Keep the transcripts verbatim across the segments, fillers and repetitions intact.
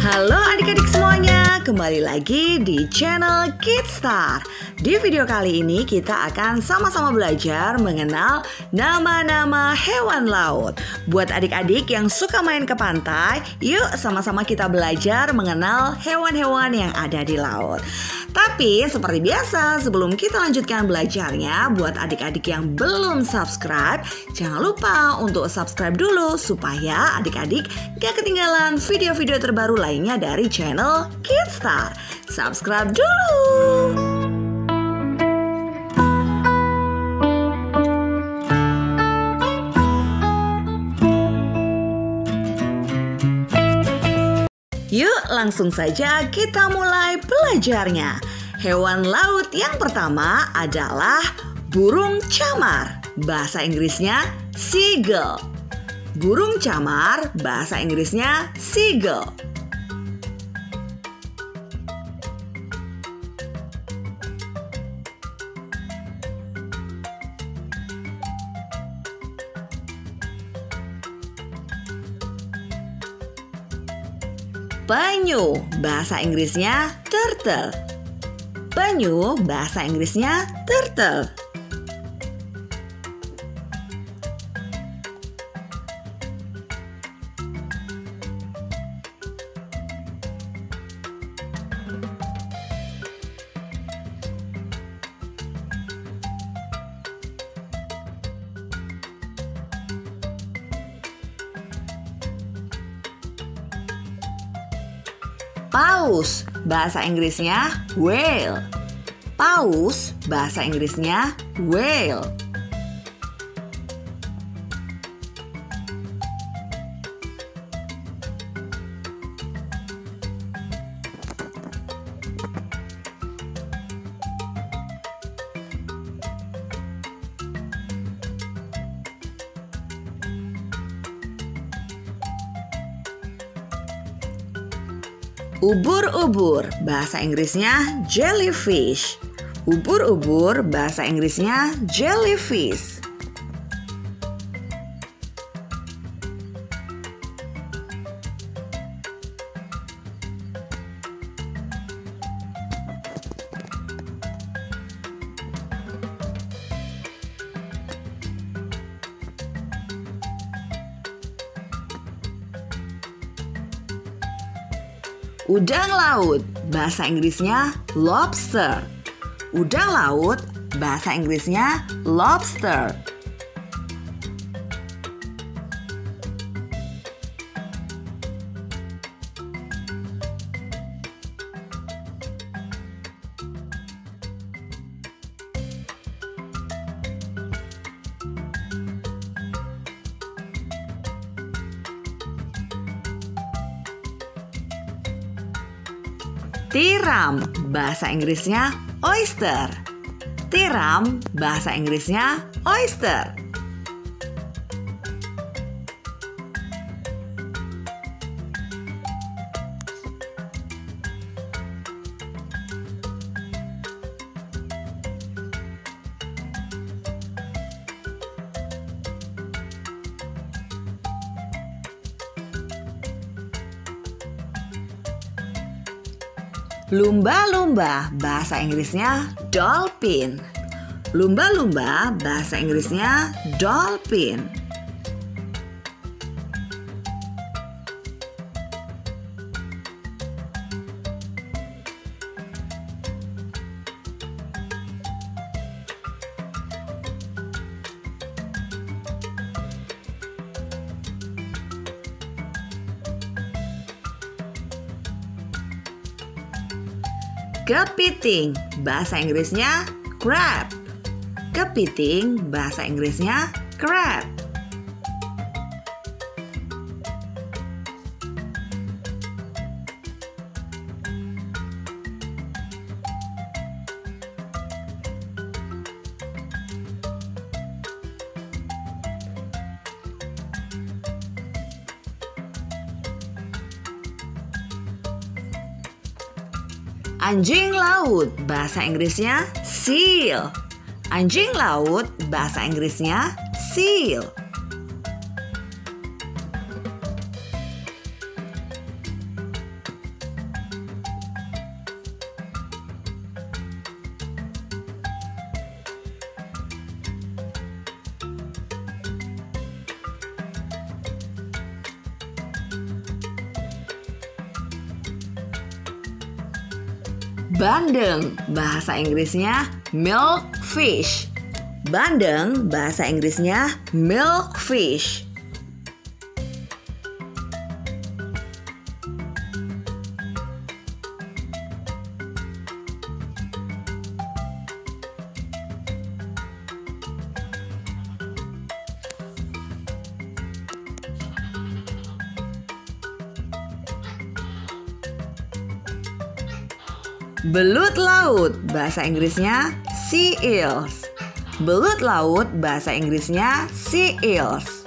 Halo adik-adik semuanya, kembali lagi di channel Kidstar. Di video kali ini kita akan sama-sama belajar mengenal nama-nama hewan laut. Buat adik-adik yang suka main ke pantai, yuk sama-sama kita belajar mengenal hewan-hewan yang ada di laut. Tapi seperti biasa, sebelum kita lanjutkan belajarnya, buat adik-adik yang belum subscribe, jangan lupa untuk subscribe dulu supaya adik-adik gak ketinggalan video-video terbaru lainnya dari channel Kidstar. Subscribe dulu! Yuk langsung saja kita mulai belajarnya. Hewan laut yang pertama adalah burung camar. Bahasa Inggrisnya seagull. Burung camar, bahasa Inggrisnya seagull. Penyu, bahasa Inggrisnya turtle. Penyu, bahasa Inggrisnya turtle. Paus, bahasa Inggrisnya whale. Paus, bahasa Inggrisnya whale. Ubur-ubur, bahasa Inggrisnya jellyfish. Ubur-ubur, bahasa Inggrisnya jellyfish. Udang laut, bahasa Inggrisnya lobster. Udang laut, bahasa Inggrisnya lobster. Tiram, bahasa Inggrisnya oyster. Tiram, bahasa Inggrisnya oyster. Lumba-lumba, bahasa Inggrisnya dolphin. Lumba-lumba, bahasa Inggrisnya dolphin. Kepiting, bahasa Inggrisnya crab. Kepiting, bahasa Inggrisnya crab. Anjing laut, bahasa Inggrisnya seal. Anjing laut, bahasa Inggrisnya seal. Bandeng, bahasa Inggrisnya milkfish. Bandeng, bahasa Inggrisnya milkfish. Belut laut, bahasa Inggrisnya sea eels. Belut laut, bahasa Inggrisnya sea eels.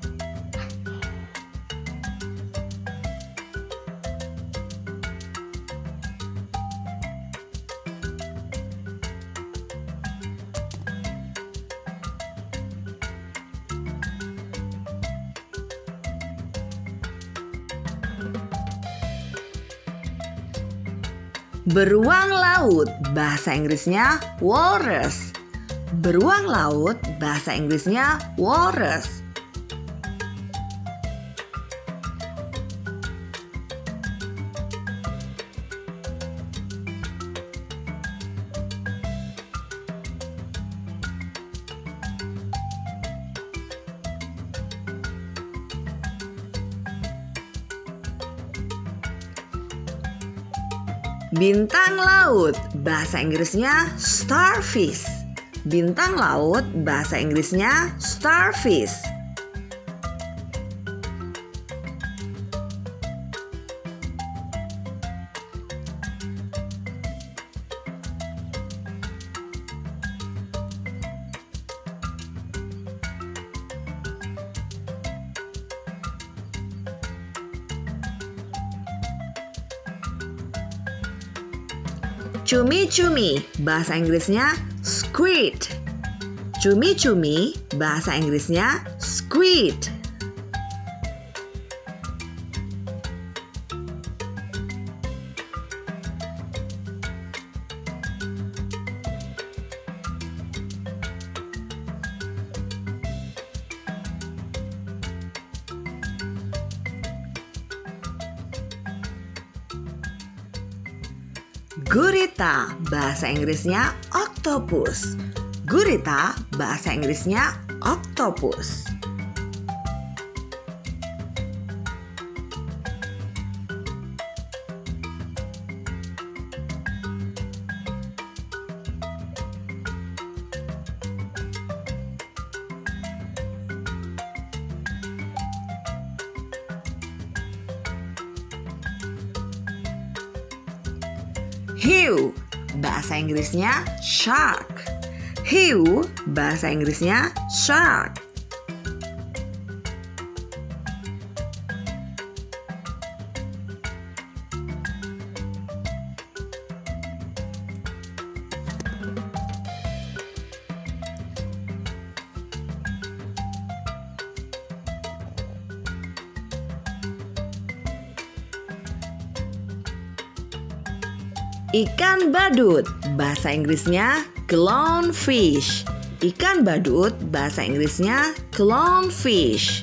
Beruang laut, bahasa Inggrisnya walrus. Beruang laut, bahasa Inggrisnya walrus. Bintang laut, bahasa Inggrisnya starfish. Bintang laut, bahasa Inggrisnya starfish. Cumi-cumi, bahasa Inggrisnya squid. Cumi-cumi, bahasa Inggrisnya squid. Gurita, bahasa Inggrisnya octopus. Gurita, bahasa Inggrisnya octopus. Hiu, bahasa Inggrisnya shark. Hiu, bahasa Inggrisnya shark. Ikan badut, bahasa Inggrisnya clownfish. Ikan badut, bahasa Inggrisnya clownfish.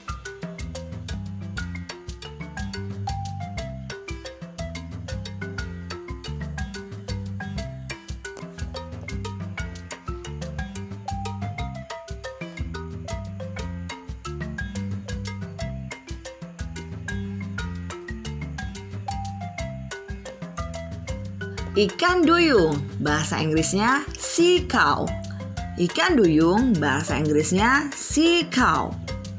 Ikan duyung, bahasa Inggrisnya sea cow. Ikan duyung, bahasa Inggrisnya sea cow.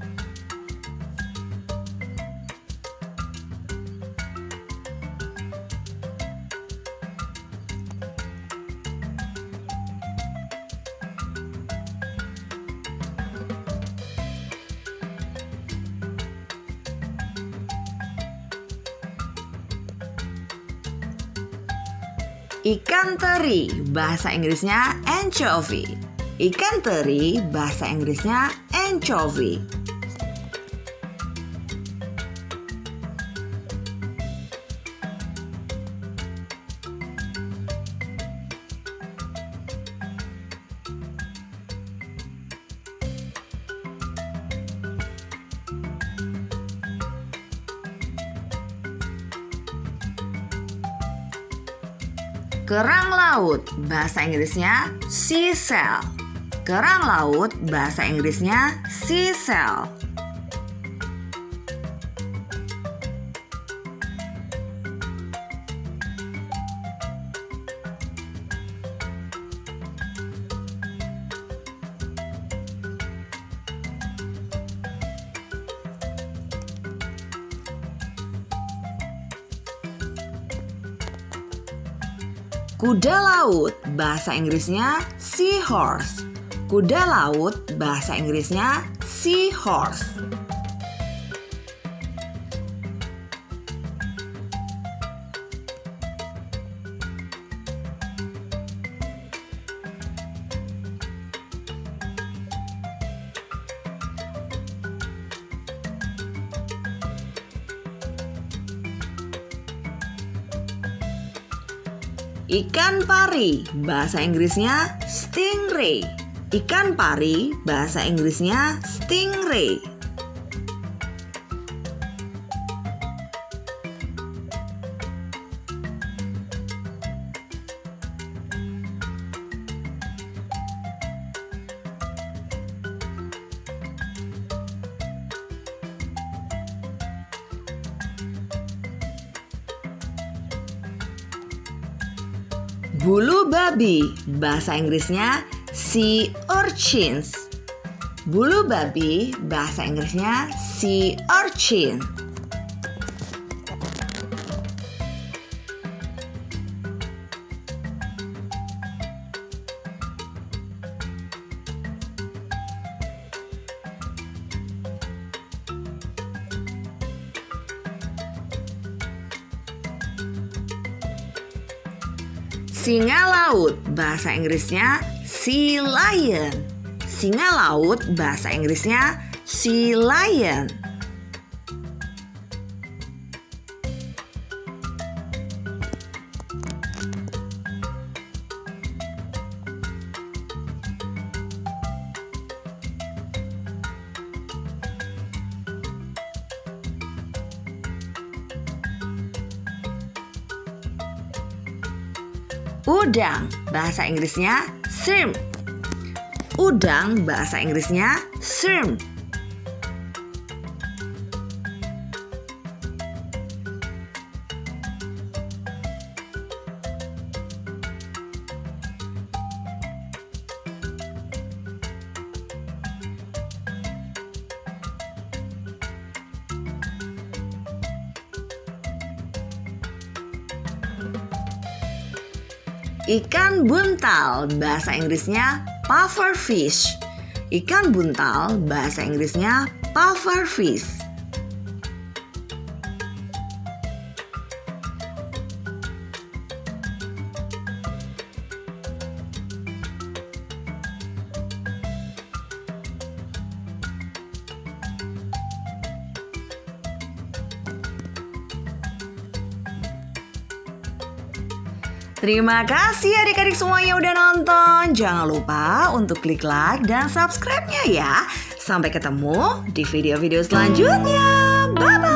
Ikan teri, bahasa Inggrisnya anchovy. Ikan teri, bahasa Inggrisnya anchovy. Kerang laut, bahasa Inggrisnya seashell. Kerang laut, bahasa Inggrisnya seashell. Kuda laut, bahasa Inggrisnya seahorse. Kuda laut, bahasa Inggrisnya seahorse. Ikan pari, bahasa Inggrisnya stingray. Ikan pari, bahasa Inggrisnya stingray. Bulu babi, bahasa Inggrisnya sea urchins. Bulu babi, bahasa Inggrisnya sea urchin. Singa laut, bahasa Inggrisnya sea lion. Singa laut, bahasa Inggrisnya sea lion. Udang, bahasa Inggrisnya shrimp. Udang, bahasa Inggrisnya shrimp. Ikan buntal, bahasa Inggrisnya pufferfish. Ikan buntal, bahasa Inggrisnya pufferfish. Terima kasih adik-adik semuanya udah nonton. Jangan lupa untuk klik like dan subscribe-nya ya. Sampai ketemu di video-video selanjutnya. Bye-bye.